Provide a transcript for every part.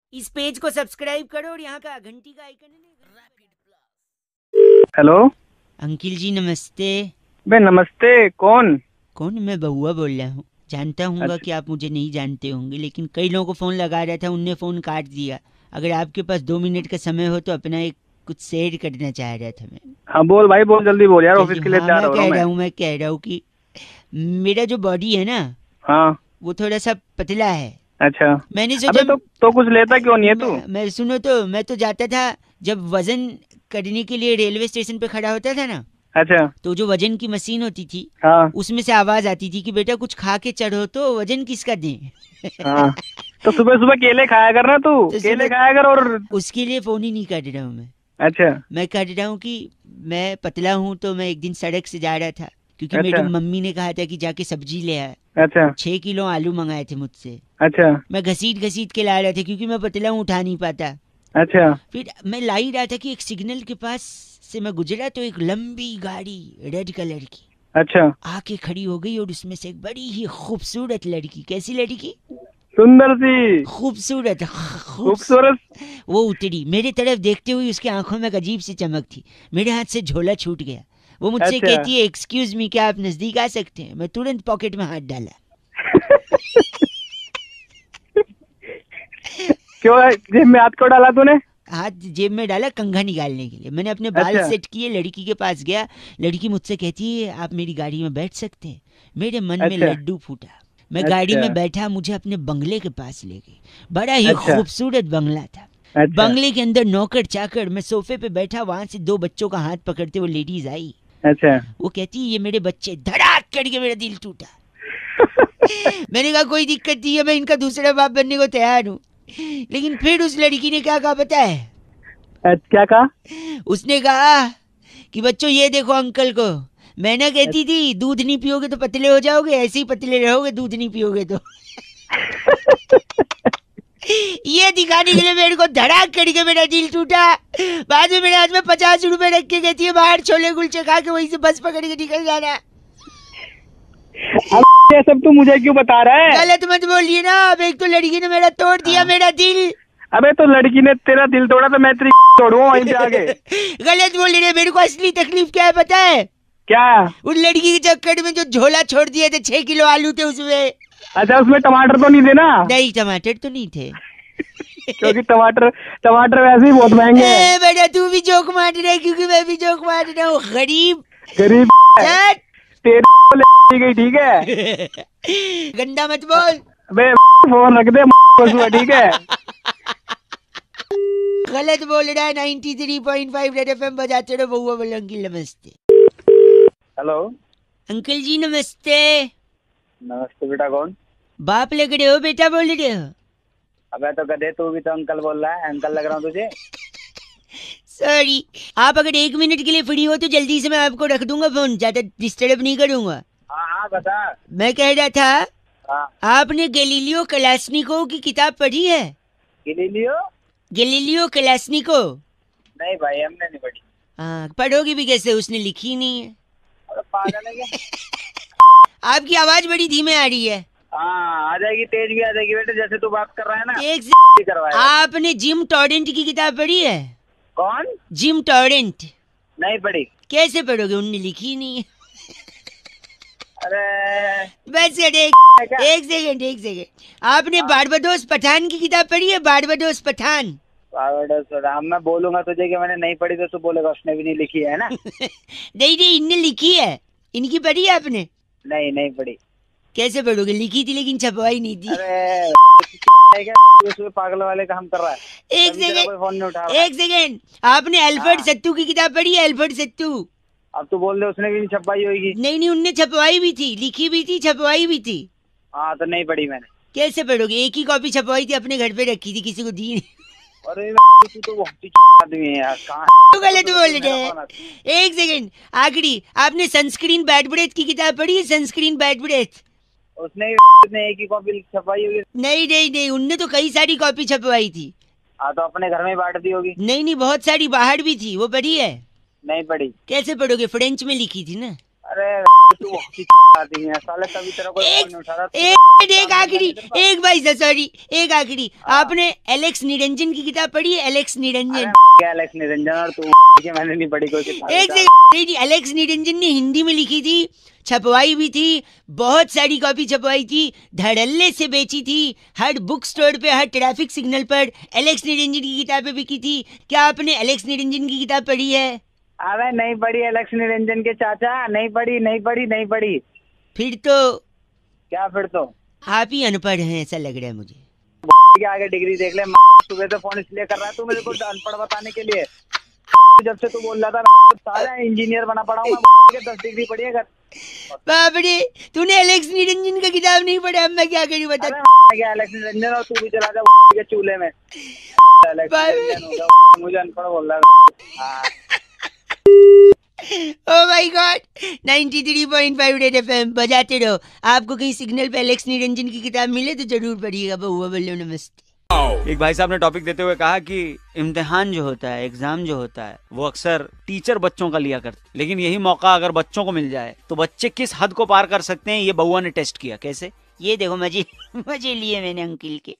इस पेज को सब्सक्राइब करो और यहाँ का घंटी का आइकन है। हेलो अंकिल जी नमस्ते। बे नमस्ते। कौन? मैं बउआ बोल रहा हूँ। जानता हूँ अच्छा। कि आप मुझे नहीं जानते होंगे, लेकिन कई लोगों को फोन लगा रहा था, उनने फोन काट दिया। अगर आपके पास 2 मिनट का समय हो तो अपना एक कुछ शेयर करना चाह रहा था मैं। हाँ बोल भाई, बोल जल्दी बोल यार, जल्दी। ऑफिस के लिए हाँ, तैयार हो रहा हूँ मैं। मैं कह रहा हूँ कि मेरा जो बॉडी है ना, हाँ। वो थोड़ा सा पतला है। अच्छा। मैंने सोचा अबे तो कुछ लेता क्यों नहीं है तू? मैं सुनो तो, मैं तो जाता था जब वजन करने के लिए रेलवे स्टेशन पे खड़ा होता था ना, अच्छा। तो जो वजन की मशीन होती थी हाँ उसमें से आवाज आती थी कि बेटा कुछ खा के चढ़ो तो वजन किसका दें। हाँ। तो सुबह सुबह केले खाया कर ना तू, तो केले सुनो, खाया कर। और उसके लिए फोन ही नहीं कर रहा हूँ मैं। अच्छा मैं कर रहा हूँ कि मैं पतला हूँ, तो मैं एक दिन सड़क से जा रहा था, क्योंकि मेरी अच्छा मम्मी ने कहा था कि जाके सब्जी ले आए। अच्छा 6 किलो आलू मंगाए थे मुझसे। अच्छा मैं घसीट घसीट के ला रहा था, क्योंकि मैं पतला हूँ, उठा नहीं पाता। अच्छा फिर मैं ला ही रहा था कि एक सिग्नल के पास से मैं गुजरा, तो एक लंबी गाड़ी रेड कलर की अच्छा। आके खड़ी हो गई, और उसमें से एक बड़ी ही खूबसूरत लड़की, कैसी लड़की, सुंदर सी, खूबसूरत खूबसूरत। वो उतरी मेरे तरफ देखते हुए। उसकी आंखों में एक अजीब सी चमक थी। मेरे हाथ से झोला छूट गया। वो मुझसे अच्छा। कहती है एक्सक्यूज मी, क्या आप नजदीक आ सकते हैं? मैं तुरंत पॉकेट में हाथ डाला। क्यों जेब में हाथ क्यों डाला तूने? हाथ जेब में डाला कंघा निकालने के लिए। मैंने अपने बाल अच्छा सेट किए, लड़की के पास गया। लड़की मुझसे कहती है आप मेरी गाड़ी में बैठ सकते हैं? मेरे मन में अच्छा लड्डू फूटा। मैं गाड़ी अच्छा में बैठा, मुझे अपने बंगले के पास ले गई। बड़ा ही अच्छा खूबसूरत बंगला था। अच्छा बंगले के अंदर नौकर चाकर, मैं सोफे पे बैठा, वहां से 2 बच्चों का हाथ पकड़ते वो लेडीज आई। अच्छा। वो कहती ये मेरे बच्चे। धड़ाक करके मेरा दिल टूटा। मैंने कहा कोई दिक्कत नहीं है, मैं इनका दूसरा बाप बनने को तैयार हूँ। लेकिन फिर उस लड़की ने क्या कहा पता है? क्या कहा? उसने कहा कि बच्चों ये देखो अंकल को। मैं ना कहती थी दूध नहीं पियोगे तो पतले हो जाओगे, ऐसे ही पतले रहोगे दूध नहीं पियोगे तो। ये दिखाने के लिए मेरे को धड़ाक करके मेरा दिल टूटा। बाद में मेरे हाथ में 50 रुपए रख के कहती है बाहर छोले कुलचे खा के वहीं से बस पकड़ के निकल जाना। अब ये सब तू मुझे क्यों बता रहा है? गलत मत बोलिए ना। अब एक तो लड़की ने मेरा तोड़ दिया मेरा दिल। अबे तो लड़की ने तेरा दिल तोड़ा तो मैं तेरी तोड़ूंगा वहीं पे आगे। गलत बोल रहे। मेरे को असली तकलीफ क्या है पता है? क्या? उन लड़की के चक्कर में जो झोला छोड़ दिए थे, 6 किलो आलू थे उसमें। अच्छा उसमें टमाटर तो नहीं थे ना? नहीं, टमाटर तो नहीं थे। क्योंकि टमाटर टमाटर वैसे ही बहुत महंगे हैं। बेटा तू भी जोक मार रहा है, क्योंकि मैं भी जोक मार रहा हूँ। गरीब गरीब है। चट। तेरी को ले गई ठीक है। गंदा मत बोल। अबे फोन रख दे पशु है, ठीक है। गलत बोल रहा है। 93.5 रेड एफएम बजाते रहो। बउआ बोले अंकिल नमस्ते। हेलो। अंकल जी नमस्ते। नमस्ते बेटा। कौन? बाप लग रहे हो, बेटा बोल रहे हो? अबे तो गधे, तू भी तो अंकल बोल रहा है। अंकल लग रहा हूँ तुझे? सॉरी। आप अगर 1 मिनट के लिए फ्री हो तो जल्दी से मैं आपको रख दूंगा फोन, ज्यादा डिस्टर्ब नहीं करूंगा। हाँ हाँ बता। मैं कह रहा था, हाँ। आपने गैलीलियो कलास्निको की किताब पढ़ी है? गिलीलियो? Galileo Kalashnikov. नहीं भाई, हमने नहीं पढ़ी। हाँ, पढ़ोगी भी कैसे, उसने लिखी नहीं है। अरे पागल है क्या? आपकी आवाज बड़ी धीमे आ रही है। हाँ आ जाएगी, तेज भी आ जाएगी बेटे, जैसे तू बात कर रहा है ना। एक करवाएगा। आपने जिम टॉरेंट की किताब पढ़ी है? कौन? Jim Torrent. नहीं पढ़ी। कैसे पढ़ोगे, उनने लिखी नहीं है। अरे बस एक सेकंड एक सेकंड। आपने बारबाडोस पठान की किताब पढ़ी है? बारबाडोस पठान। मैं बोलूंगा तुझे कि मैंने नहीं पढ़ी तो तू बोलेगा उसने भी नहीं लिखी है ना। नहीं नहीं, इनने लिखी है। इनकी पढ़ी है आपने? नहीं नहीं पढ़ी। कैसे पढ़ोगे, लिखी थी लेकिन छपवाई नहीं थी। अरे क्या उसमें पागल वाले काम कर रहा है? एक तभी तेरा कोई फोन नहीं उठा सेकंड रहा। एक सेकंड। आपने अल्फ्रेड सत्तू की किताब पढ़ी है? अल्फ्रेड सत्तू। अब तू बोल दे उसने भी नहीं छपाई होगी। नहीं नहीं, उनने छपवाई भी थी, लिखी भी थी, छपवाई भी थी। हाँ तो नहीं पढ़ी मैंने। कैसे पढ़ोगे, एक ही कॉपी छपवाई थी, अपने घर पे रखी थी, किसी को दी नहीं। अरे तू तो बहुत ही आदमी है यार। कहाँ तो गलत बोल रहे हैं। एक सेकंड आखिरी, आपने सनस्क्रीन बैड ब्रेथ की किताब पढ़ी है? Sunscreen bad breath. उसने एक ही कॉपी छपाई होगी। नहीं नहीं नहीं, उनने तो कई सारी कॉपी छपवाई थी। हाँ तो अपने घर में बांट दी होगी। नहीं नहीं, बहुत सारी बाहर भी थी, वो पढ़ी है? नहीं पढ़ी। कैसे पढ़ोगे, फ्रेंच में लिखी थी ना। अरे तू आती है साले, तभी तेरा कोई फोन नहीं उठा रहा। एक आखिरी, एक भाई सॉरी, एक आखिरी, आपने एलेक्स निरंजन की किताब पढ़ी है? एलेक्स निरंजन, क्या एलेक्स निरंजन और तू के मैंने नहीं पढ़ी कोई किताब। एक से एलेक्स निरंजन ने हिंदी में लिखी थी, छपवाई भी थी, बहुत सारी कॉपी छपवाई थी, धड़ल्ले से बेची थी, हर बुक स्टोर पे, हर ट्रैफिक सिग्नल पर एलेक्स निरंजन की किताबें बिकी थी। क्या आपने एलेक्स निरंजन की किताब पढ़ी है? अबे नहीं पढ़ी एलेक्स निरंजन के चाचा, नहीं पढ़ी। फिर तो क्या फिर तो आप ही अनपढ़ हैं ऐसा लग रहा है मुझे। के आगे डिग्री देख ले, सुबह से फोन इसलिए कर रहा है तू मेरे को अनपढ़ बताने के लिए। जब से तू बोल रहा था सारा इंजीनियर बना पड़ा हूँ, 10 डिग्री पढ़ी है। बाप रे, तूने एलेक्स निरंजन का किताब नहीं पढ़ा, अब मैं क्या करूँ बता। क्या एलेक्स निरंजन, और तू भी चला जा के चूल्हे में। मुझे अनपढ़ बोल रहा है। Oh my god, 93.5 red FM बजाते रहो। आपको कहीं सिग्नल पे एलेक्स निरंजन की किताब मिले तो जरूर पढ़िएगा। बउआ बोलो नमस्ते। एक भाई साहब ने टॉपिक देते हुए कहा कि इम्तिहान जो होता है, एग्जाम जो होता है, वो अक्सर टीचर बच्चों का लिया करते, लेकिन यही मौका अगर बच्चों को मिल जाए तो बच्चे किस हद को पार कर सकते हैं, ये बउआ ने टेस्ट किया। कैसे? ये देखो मजे लिए मैंने अंकिल के।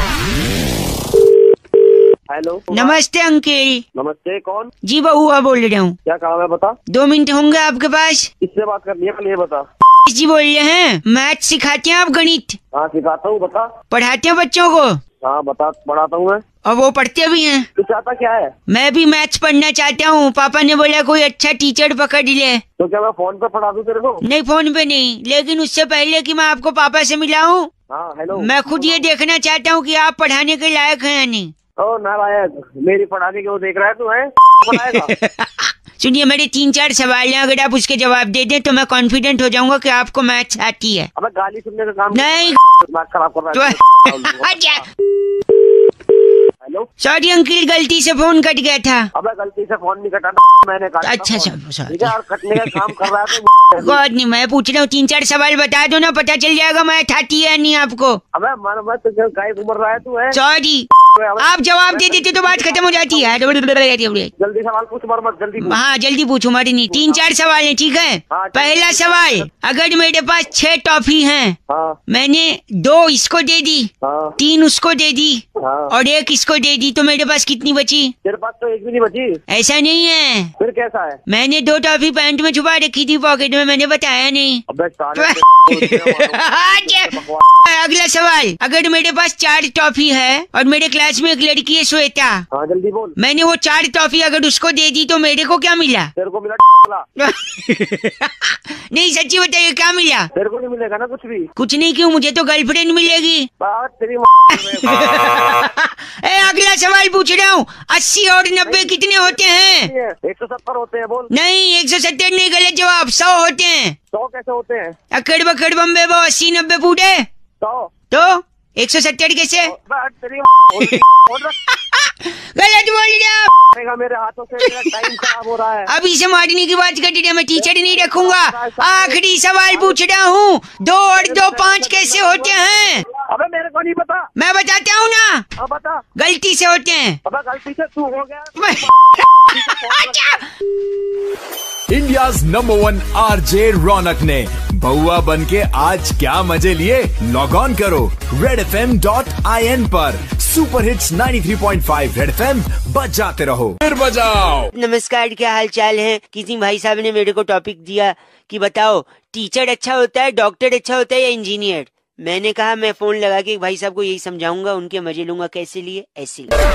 हेलो, नमस्ते अंकिल। नमस्ते, कौन? जी बउआ बोल रहा हूँ। क्या काम है बता? 2 मिनट होंगे आपके पास? किससे बात करनी है पहले ये बता। जी बोल रहे हैं, मैथ सिखाते हैं आप? गणित हाँ सिखाता हूँ, बता। पढ़ाते हैं बच्चों को? हाँ बता, पढ़ाता हूँ मैं। और वो पढ़ते भी हैं? तू चाहता क्या है? मैं भी मैथ्स पढ़ना चाहता हूँ। पापा ने बोला कोई अच्छा टीचर पकड़ ले। तो क्या मैं फोन पे पढ़ा दूँ तेरे को? नहीं फोन पे नहीं, लेकिन उससे पहले कि मैं आपको पापा से मिलाऊं, हाँ हेलो, मैं खुद ये देखना चाहता हूँ कि आप पढ़ाने के लायक हैं या नहीं। ओ नालायक, मेरी पढ़ाने के वो देख रहा है तू है पढ़ाएगा। सुनिए, मेरे 3-4 सवाल हैं, अगर आप उसके जवाब दे दें तो मैं कॉन्फिडेंट हो जाऊंगा कि आपको मैथ्स आती है। अबे गाली सुनने का काम नहीं दिमाग खराब कर रहा है। हेलो, सॉरी अंकिल, गलती से फोन कट गया था। अबे गलती से फोन नहीं कटा, मैंने काटा। अच्छा ठीक है, और कटने का काम कर रहा है तो गॉड नहीं, मैं पूछ रहा हूँ 3-4 सवाल बता दो ना, पता चल जाएगा मैथ आती है या नहीं आपको। अबे मन मत, गाय घूम रहा है तू है। सॉरी, आप जवाब दे देते तो बात खत्म हो जाती है। जल्दी सवाल पूछ, मर मत, जल्दी पूछ। हाँ जल्दी पूछो, मारी नहीं। 3-4 सवाल है, ठीक है? हाँ, पहला सवाल, अगर मेरे पास 6 टॉफी हैं, हाँ, मैंने 2 इसको दे दी, हाँ, 3 उसको दे दी, हाँ, और 1 इसको दे दी, तो मेरे पास कितनी बची? तेरे पास तो एक भी नहीं बची। ऐसा नहीं है, फिर कैसा है? मैंने 2 टॉफी पैंट में छुपा रखी थी, पॉकेट में, मैंने बताया नहीं। अबे साले अगला सवाल, अगर मेरे पास 4 टॉफी है और मेरे क्लास में एक लड़की है श्वेता, हाँ जल्दी बोल। मैंने वो 4 टॉफी अगर उसको दे दी तो मेरे को क्या मिला? तेरे को मिला नहीं सच्ची बताइए, क्या मिला? तेरे को नहीं मिलेगा ना कुछ भी। कुछ नहीं, क्यों? मुझे तो गर्लफ्रेंड मिलेगी। बात तेरी ए, अगला सवाल पूछ रहा हूँ, 80 और 90 कितने होते हैं? 170 होते हैं, बोल। नहीं 170 नहीं, गलत जवाब। 100 होते हैं। 100 कैसे होते हैं? अकड़ बकड़ बम्बे वो 80-90 पूरे 100 तो 170 कैसे? तेरी गलत बोल रहे आप। मेरे हाथों से मेरा टाइम खराब हो रहा है। अभी से मारने की बात कर रही है, मैं टीचर नहीं रखूंगा। आखिरी सवाल पूछ रहा हूँ, 2 और 2 5 कैसे होते हैं? अबे मेरे को नहीं पता। मैं बताता हूँ ना। अब बता। गलती से होते हैं। अबे गलती से तू हो गया। इंडियाज नंबर 1 आरजे रौनक ने बउआ बन के आज क्या मजे लिए। लॉग ऑन करो redfm.in पर। सुपर हिट्स 93.5 रेड एफएम बजाते रहो, फिर बजाओ। नमस्कार, क्या हाल चाल है? किसी भाई साहब ने मेरे को टॉपिक दिया कि बताओ टीचर अच्छा होता है, डॉक्टर अच्छा होता है या इंजीनियर? मैंने कहा मैं फोन लगा के भाई साहब को यही समझाऊंगा, उनके मजे लूंगा। कैसे लिए? ऐसे लिए।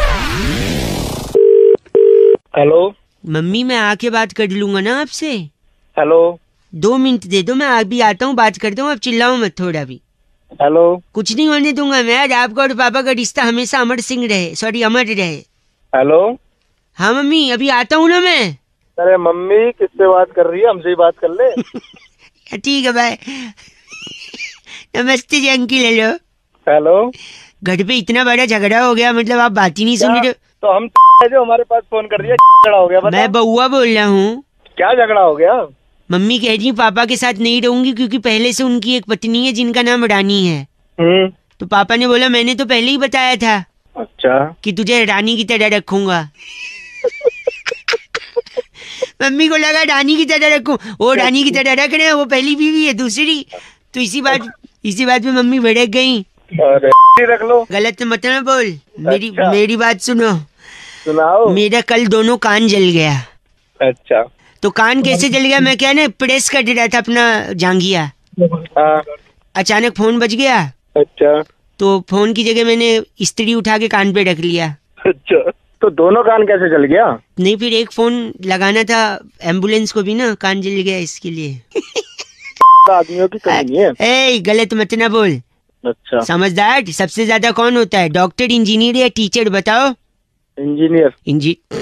हेलो मम्मी, मैं आके बात कर लूंगा ना आपसे। हेलो 2 मिनट दे दो, मैं अभी आता हूँ, बात करता हूँ। आप चिल्लाओ मत थोड़ा भी। हेलो कुछ नहीं होने दूंगा मैं। आज आपका और पापा का रिश्ता हमेशा अमर सिंह रहे, सॉरी अमर रहे। हेलो। हाँ मम्मी, अभी आता हूँ ना मैं। अरे मम्मी किससे बात कर रही है? हमसे ही बात कर ले। ठीक है बाय। नमस्ते जी अंकिल। हेलो। हेलो। घर पे इतना बड़ा झगड़ा हो गया, मतलब आप बात ही नहीं सुन रहे। तो हम जो हमारे पास फोन कर रही है, झगड़ा हो गया? मैं बउआ बोल रहा हूँ। क्या झगड़ा हो गया? मम्मी कह रही पापा के साथ नहीं रहूंगी क्योंकि पहले से उनकी एक पत्नी है जिनका नाम रानी है। तो पापा ने बोला मैंने तो पहले ही बताया था। अच्छा। कि तुझे रानी की तरह रखूंगा। मम्मी को लगा डानी की तरह रखूं, वो डानी की तरह रख रहे हैं, वो पहली बीवी है दूसरी, तो इसी बात पे मम्मी भड़क गई। अरे रख लो। गलत मत ना बोल। अच्छा। मेरी बात सुनो। सुनाओ। मेरा कल दोनों कान जल गया। अच्छा। तो कान कैसे जल गया, मैं क्या ना प्रेस कर रहा था अपना जांघिया, हाँ। अचानक फोन बज गया। अच्छा। तो फोन की जगह मैंने इस्त्री उठा के कान पे रख लिया। अच्छा, तो दोनों कान कैसे जल गया? नहीं, फिर एक फोन लगाना था एम्बुलेंस को भी ना, कान जल गया इसके लिए। आदमियों की कमी नहीं है। ए, गलत मत ना बोल। अच्छा। समझदार सबसे ज्यादा कौन होता है, डॉक्टर, इंजीनियर या टीचर, बताओ? इंजीनियर।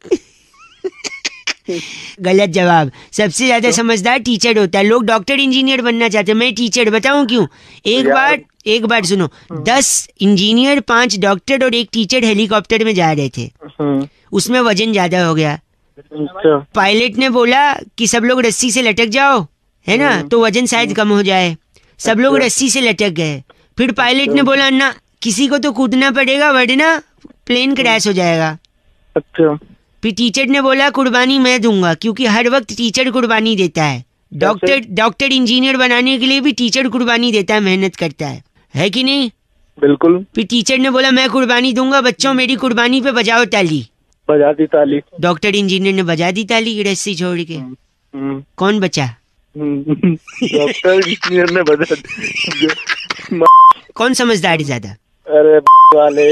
गलत जवाब। सबसे ज्यादा समझदार टीचर होता है। लोग डॉक्टर इंजीनियर बनना चाहते हैं, मैं टीचर, बताऊं क्यों? एक बार सुनो, 10 इंजीनियर, 5 डॉक्टर और 1 टीचर हेलीकॉप्टर में जा रहे थे। उसमें वजन ज्यादा हो गया। अच्छा। पायलट ने बोला कि सब लोग रस्सी से लटक जाओ, है ना, तो वजन शायद कम हो जाए। सब लोग रस्सी से लटक गए। फिर पायलट ने बोला ना, किसी को तो कूदना पड़ेगा वरना प्लेन क्रैश हो जाएगा। अच्छा। फिर टीचर ने बोला कुर्बानी मैं दूंगा, क्योंकि हर वक्त टीचर कुर्बानी देता है। डॉक्टर इंजीनियर बनाने के लिए भी टीचर कुर्बानी देता है, मेहनत करता है कि नहीं? बिल्कुल। फिर टीचर ने बोला मैं कुर्बानी दूंगा, बच्चों मेरी कुर्बानी पे बजाओ ताली। बजा दी ताली। डॉक्टर इंजीनियर ने बजा दी ताली रस्सी छोड़ के। कौन बचा? डॉक्टर इंजीनियर ने बजा दी। कौन समझदार है ज्यादा? अरे वाले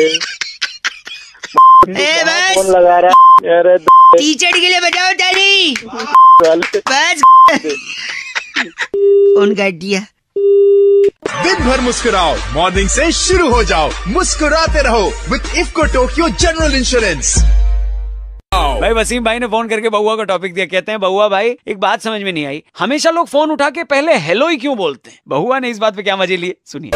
बस कौन लगा रहा? अरे टीचर के लिए बजाओ ताली। बस फोन काट दिया। दिन भर मुस्कुराओ, मॉर्निंग से शुरू हो जाओ, मुस्कुराते रहो with IFFCO Tokyo general insurance. भाई वसीम भाई ने फोन करके बउआ को टॉपिक दिया। कहते हैं बउआ भाई एक बात समझ में नहीं आई, हमेशा लोग फोन उठा के पहले हेलो ही क्यों बोलते हैं? बउआ ने इस बात पे क्या मजे लिए, सुनिए।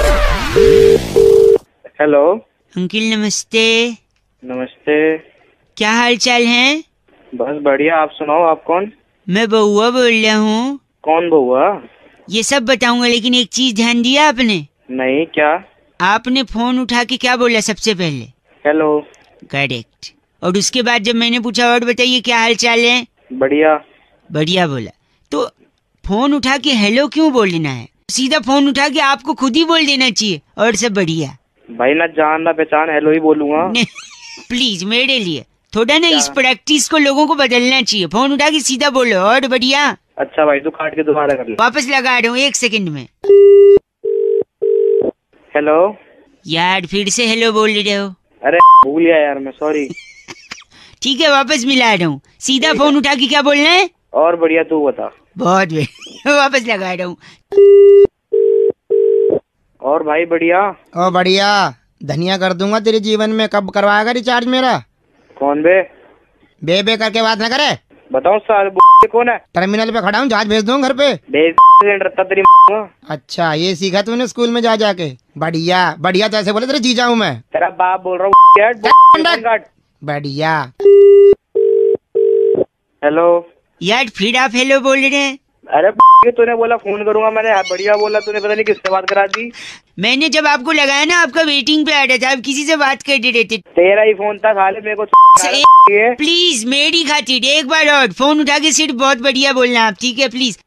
हेलो अंकिल नमस्ते। नमस्ते। क्या हाल चाल है? बस बढ़िया, आप सुनाओ, आप कौन? मैं बउआ बोल रहा हूँ। कौन बउआ? ये सब बताऊंगा, लेकिन एक चीज ध्यान दिया आपने? नहीं, क्या? आपने फोन उठा के क्या बोला सबसे पहले? हेलो। करेक्ट। और उसके बाद जब मैंने पूछा और बताइए क्या हाल चाल है, बढ़िया। बढ़िया बोला। तो फोन उठा के हेलो क्यों बोलना है? सीधा फोन उठा के आपको खुद ही बोल देना चाहिए और सब बढ़िया। भाई ना जान ना पहचान, हेलो ही बोलूंगा। प्लीज मेरे लिए थोड़ा ना इस प्रैक्टिस को लोगों को बदलना चाहिए। फोन उठा के सीधा बोलो और बढ़िया। अच्छा भाई, तू काट के दोबारा कर ले। वापस लगा रहा हूँ 1 सेकंड में। हेलो। यार फिर से हेलो बोल रहे हो। अरे भूल गया यार मैं, सॉरी। ठीक है वापस मिला रहा हूँ। सीधा फोन उठा के क्या बोलना है? और बढ़िया, तू बता। बहुत बढ़िया। वापस लगा रहा हूँ। और भाई बढ़िया। ओ बढ़िया, धनिया कर दूंगा तेरे जीवन में। कब करवाएगा रिचार्ज मेरा? कौन बे? बे करके बात ना करे। बताओ साल कौन है? टर्मिनल पे खड़ा हूँ, जहाज भेज दूँ घर पे। तेरी। अच्छा, ये सीखा तूने स्कूल में जा जाके? बढ़िया बढ़िया, तो ऐसे बोले तेरे जीजा हूँ मैं। तेरा बाप बोल रहा हूँ। बढ़िया। हेलो। यार फिर आप हेलो बोल रहे हैं। अरे तूने बोला फोन करूंगा, मैंने बढ़िया बोला, तूने पता नहीं किससे बात करा दी। मैंने जब आपको लगाया ना, आपका वेटिंग पे आ रहा था, आप किसी से बात करते रहते। तेरा ही फोन था साले, मेरे को प्लीज मेरी खातिर एक बार और फोन उठा के सिर्फ बहुत बढ़िया बोलना आप, ठीक है प्लीज।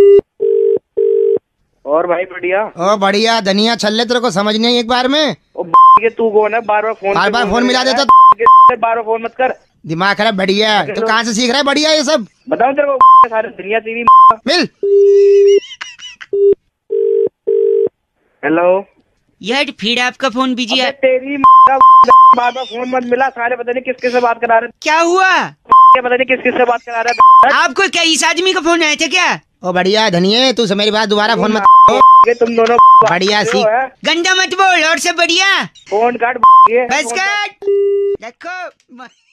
और भाई बढ़िया। ओ बढ़िया, धनिया छल्ले तेरे को समझ नहीं एक बार में। तू कौन है? बार बार फोन मिला देता। बार बार फोन मत कर, दिमाग खराब। बढ़िया, तो कहाँ से सीख रहा है बढ़िया ये सब? बताऊं तेरे को? सारे दुनिया तेरी मिल। हेलो। यार फिर आपका फोन बिजी है। तेरी बार बार फोन मत मिला, सारे पता नहीं किसके से बात करा रहे। क्या हुआ? पता नहीं किसके से बात करा रहे। आपको क्या इस आदमी का फोन आया था क्या? ओ बढ़िया धनिया, तू से मेरी बात दोबारा फोन मत। तुम दोनों बढ़िया सीख। गंदा मत बोल और सब बढ़िया। फोन काट। बस काट। देखो